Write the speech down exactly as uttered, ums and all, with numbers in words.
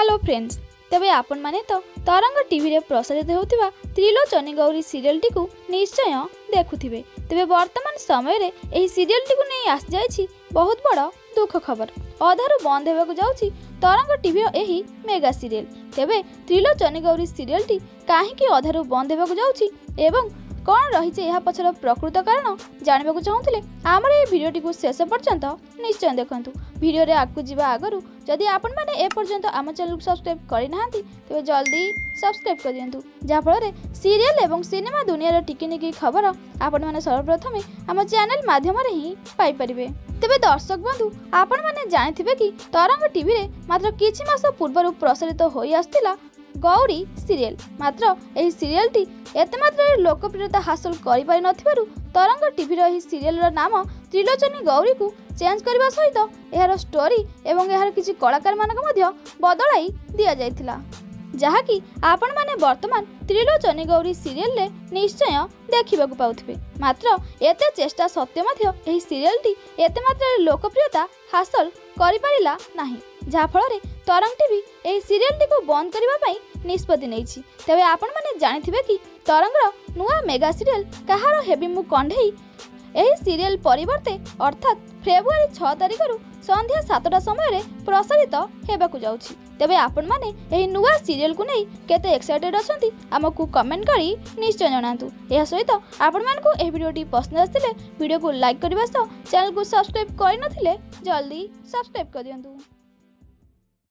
Hello friends, तेबे आपण माने तो तरंग टीवी रे प्रसारित होउतिबा त्रिलोचनी गौरी सीरियल टी को निश्चय देखुथिबे। तेबे वर्तमान समय रे एही सीरियल टी को नै आस जायछि बहुत बड़ दुख खबर। अधारु बंद हेबाकु जाउछि तरंग टीवी रो एही मेगा सीरियल। तेबे त्रिलोचनी गौरी सीरियल टी काहे कि अधारु बंद हेबाकु जाउछि एवं कौन रही यह पछर प्रकृत कारण जानवाक चाहूले आमर ये भिडियोटी को शेष पर्यंत निश्चय देखंतु। भिडियो रे आगु जीवा आगरु जदि आपण माने ए पर्यंत आम चैनल को सब्सक्राइब करिनाहांती तेबे जल्दी सब्सक्राइब कर दियंतु, जहा फल सीरियल एवं सिनेमा दुनिया रो टिकी निकी खबर आपण माने सर्वप्रथम आम चैनल माध्यम रे ही पाई परिबे। तेबे दर्शक बंधु आपण माने जानिथिबे कि तरंग टीवी रे मात्र किछि मास पूर्व प्रसारित होई आस्तिला गौरी सीरियल। मात्र एही सीरियल टी एते मात्रा लोकप्रियता हासिल करि पारि नथिबारु तरंग टीवी रो एही सीरियल रो नाम त्रिलोचनी गौरी को चेंज करबा सहित एहार स्टोरी एवं एहार किछि कलाकार मानक मध्य बदलाई दिया जायतिला, जहा कि आपण माने वर्तमान त्रिलोचनी गौरी सीरियल ले निश्चय देखिबाकु पाउथिबे। मात्र एते चेष्टा सत्य मध्य एही सीरियल टी एते मात्रा लोकप्रियता हासिल करि पारिला नाही, जहा फल तरंग टीवी एही सीरियल टी को बंद करबा पई निष्पत्ति नेछि। तेबे आपण माने जानिथिबे कि तरंग रो नुआ मेगा सीरियल कहारो हेबी मु कंढेई एही सीरियल परिवर्ते अर्थात फेब्रुआरी छह तारिख रु संध्या सातटा समय रे प्रसारित हेबाकु जाउछि। तेबे आपण माने एही नुआ सीरियल को नै केते एक्साइटेड अछंती हमकु कमेंट करी निश्चय जणांतु। एहा सहित आपण मानकु एही वीडियोटी पसंद आस्तिले वीडियो को लाइक करबा सह चैनल को सब्सक्राइब करि नथिले जल्दी सब्सक्राइब कर दियंतु।